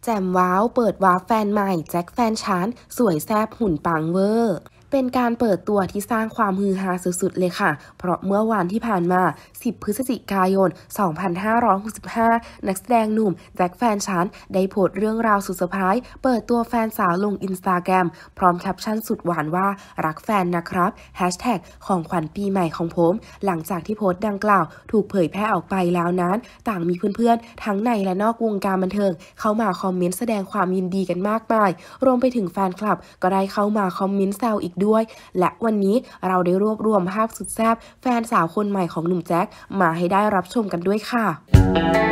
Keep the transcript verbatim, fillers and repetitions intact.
แจ่มว้าวเปิดวาร์ปแฟนใหม่แจ็คแฟนฉันสวยแซ่บหุ่นปังเวอร์เป็นการเปิดตัวที่สร้างความฮือฮาสุดๆเลยค่ะเพราะเมื่อวันที่ผ่านมาสิบพฤศจิกายนสองพันห้าร้อยหกสิบห้านักแสดงหนุ่มแจ็คแฟนฉันได้โพสต์เรื่องราวสุดเซอร์ไพรส์เปิดตัวแฟนสาวลงอินสตาแกรมพร้อมแคปชั่นสุดหวานว่ารักแฟนนะครับแฮชแท็กของขวัญปีใหม่ของผมหลังจากที่โพสต์ดังกล่าวถูกเผยแพร่ออกไปแล้วนั้นต่างมีเพื่อนๆทั้งในและนอกวงการบันเทิงเข้ามาคอมเมนต์แสดงความยินดีกันมากมายรวมไปถึงแฟนคลับก็ได้เข้ามาคอมเมนต์แซวอีกด้วยและวันนี้เราได้รวบรวมภาพสุดแซ่บแฟนสาวคนใหม่ของหนุ่มแจ็คมาให้ได้รับชมกันด้วยค่ะ